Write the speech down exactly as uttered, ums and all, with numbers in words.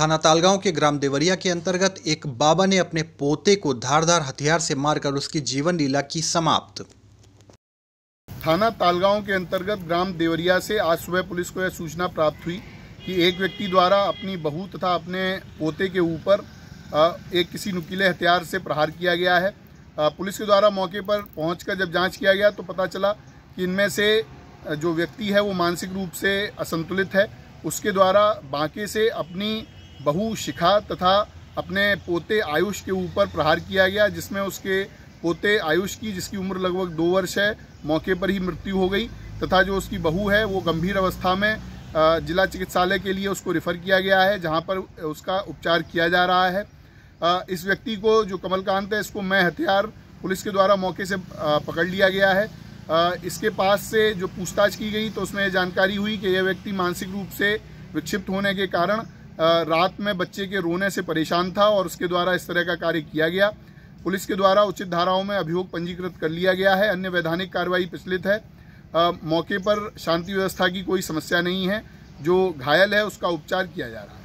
थाना तालगांव के ग्राम देवरिया के अंतर्गत एक बाबा ने अपने पोते को धारदार हथियार से मारकर उसकी जीवन लीला की समाप्त। थाना तालगांव के अंतर्गत ग्राम देवरिया से आज सुबह पुलिस को यह सूचना प्राप्त हुई कि एक व्यक्ति द्वारा अपनी बहू तथा अपने पोते के ऊपर एक किसी नुकीले हथियार से प्रहार किया गया है। पुलिस के द्वारा मौके पर पहुंचकर जब जांच किया गया तो पता चला कि इनमें से जो व्यक्ति है वो मानसिक रूप से असंतुलित है। उसके द्वारा बांके से अपनी बहू शिखा तथा अपने पोते आयुष के ऊपर प्रहार किया गया, जिसमें उसके पोते आयुष की, जिसकी उम्र लगभग दो वर्ष है, मौके पर ही मृत्यु हो गई तथा जो उसकी बहू है वो गंभीर अवस्था में जिला चिकित्सालय के लिए उसको रेफर किया गया है, जहां पर उसका उपचार किया जा रहा है। इस व्यक्ति को, जो कमलकांत है, इसको मैं हथियार पुलिस के द्वारा मौके से पकड़ लिया गया है। इसके पास से जो पूछताछ की गई तो उसमें जानकारी हुई कि यह व्यक्ति मानसिक रूप से विक्षिप्त होने के कारण रात में बच्चे के रोने से परेशान था और उसके द्वारा इस तरह का कार्य किया गया। पुलिस के द्वारा उचित धाराओं में अभियोग पंजीकृत कर लिया गया है। अन्य वैधानिक कार्रवाई प्रचलित है। मौके पर शांति व्यवस्था की कोई समस्या नहीं है। जो घायल है उसका उपचार किया जा रहा है।